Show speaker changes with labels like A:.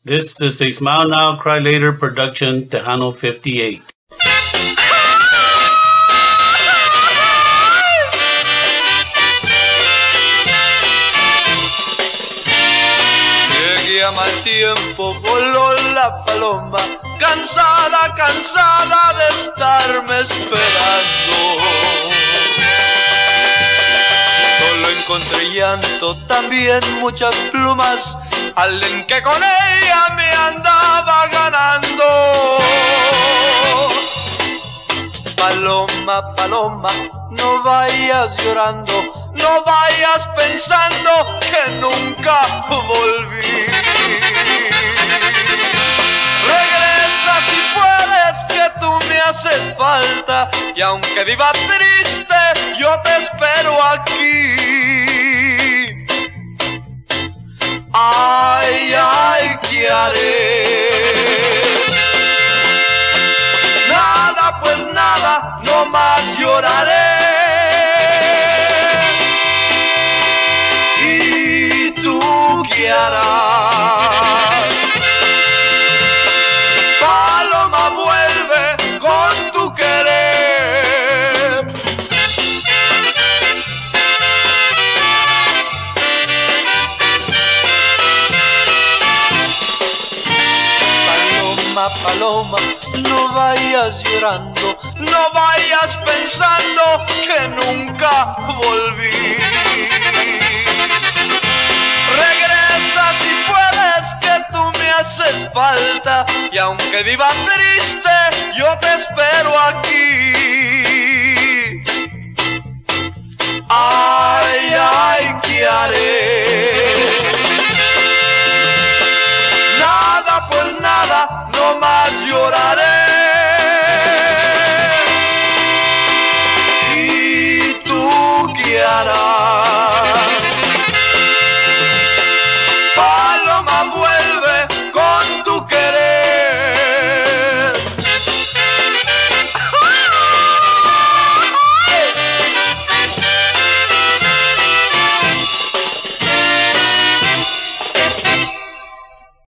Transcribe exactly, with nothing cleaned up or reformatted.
A: This is a Smile Now, Cry Later production, Tejano fifty-eight.
B: Llegué a mal tiempo, voló la paloma, cansada, cansada de estarme esperando. Solo encontré llanto, también muchas plumas, alguien que con ella me andaba ganando. Paloma, paloma, no vayas llorando, no vayas pensando que nunca volví. Regresa si puedes, que tú me haces falta, y aunque viva triste, yo te espero aquí. Ay, ay, ¿qué haré? Nada, pues nada, no más lloraré. ¿Y tú qué harás? Paloma, vuelve con tu querer. Paloma, no vayas llorando, no vayas pensando que nunca volví. Regresa si puedes, que tú me haces falta, y aunque viva triste, yo te espero aquí. Ay, ay, ¿qué haré?